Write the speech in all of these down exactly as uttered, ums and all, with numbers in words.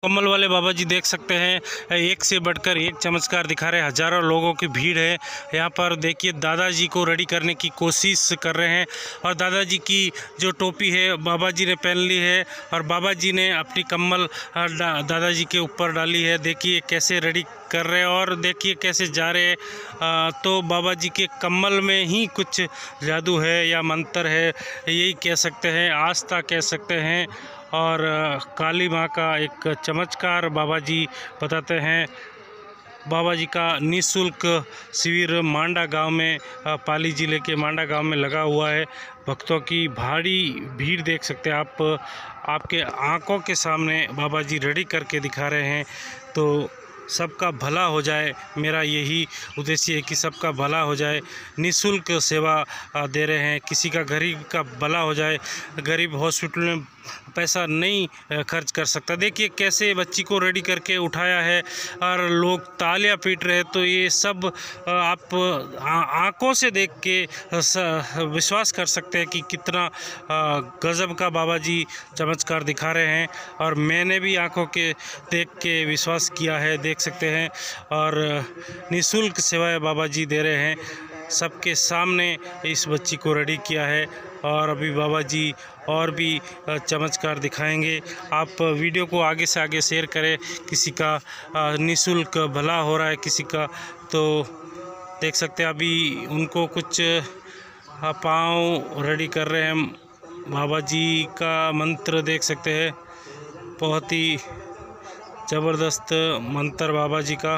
कम्बल वाले बाबा जी देख सकते हैं, एक से बढ़कर एक चमत्कार दिखा रहे हैं। हज़ारों लोगों की भीड़ है यहाँ पर। देखिए दादाजी को रेडी करने की कोशिश कर रहे हैं और दादाजी की जो टोपी है बाबा जी ने पहन ली है और बाबा जी ने अपनी कम्बल दादाजी के ऊपर डाली है। देखिए कैसे रेडी कर रहे हैं और देखिए कैसे जा रहे हैं। तो बाबा जी के कम्बल में ही कुछ जादू है या मंत्र है, यही कह सकते हैं, आस्था कह सकते हैं। और काली माँ का एक चमत्कार बाबा जी बताते हैं। बाबा जी का निःशुल्क शिविर मांडा गांव में, पाली ज़िले के मांडा गांव में लगा हुआ है। भक्तों की भारी भीड़ देख सकते हैं आप, आपके आंखों के सामने बाबा जी रेडी करके दिखा रहे हैं। तो सबका भला हो जाए, मेरा यही उद्देश्य है कि सबका भला हो जाए। निःशुल्क सेवा दे रहे हैं, किसी का गरीब का भला हो जाए। गरीब हॉस्पिटल में पैसा नहीं खर्च कर सकता। देखिए कैसे बच्ची को रेडी करके उठाया है और लोग तालियां पीट रहे हैं। तो ये सब आप आंखों से देख के विश्वास कर सकते हैं कि कितना गजब का बाबा जी चमत्कार दिखा रहे हैं। और मैंने भी आंखों के देख के विश्वास किया है, देख सकते हैं। और निःशुल्क सेवाएं बाबा जी दे रहे हैं, सबके सामने इस बच्ची को रेडी किया है। और अभी बाबा जी और भी चमत्कार दिखाएंगे। आप वीडियो को आगे से आगे शेयर करें। किसी का निःशुल्क भला हो रहा है किसी का, तो देख सकते हैं अभी उनको कुछ पाँव रेडी कर रहे हैं। बाबा जी का मंत्र देख सकते हैं, बहुत ही ज़बरदस्त मंत्र बाबा जी का।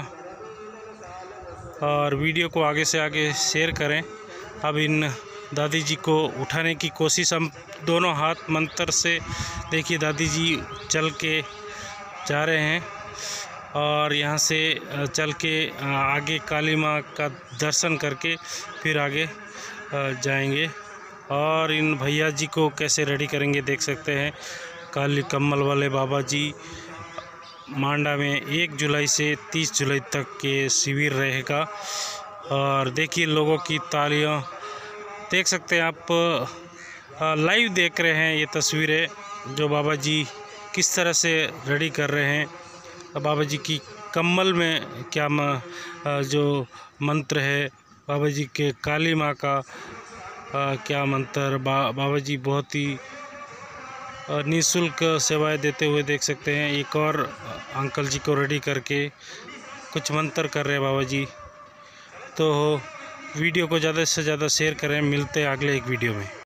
और वीडियो को आगे से आगे शेयर करें। अब इन दादी जी को उठाने की कोशिश हम दोनों हाथ मंत्र से, देखिए दादी जी चल के जा रहे हैं और यहाँ से चल के आगे काली माँ का दर्शन करके फिर आगे जाएंगे। और इन भैया जी को कैसे रेडी करेंगे देख सकते हैं। काली कम्बल वाले बाबा जी मांडा में एक जुलाई से तीस जुलाई तक के शिविर रहेगा। और देखिए लोगों की तालियां देख सकते हैं आप, लाइव देख रहे हैं ये तस्वीरें जो बाबा जी किस तरह से रेडी कर रहे हैं। बाबा जी की कम्बल में क्या म, जो मंत्र है, बाबा जी के काली माँ का क्या मंत्र, बा, बाबा जी बहुत ही निःशुल्क सेवाएं देते हुए देख सकते हैं। एक और अंकल जी को रेडी करके कुछ मंत्र कर रहे हैं बाबा जी। तो वीडियो को ज़्यादा से ज़्यादा शेयर करें। मिलते हैं अगले एक वीडियो में।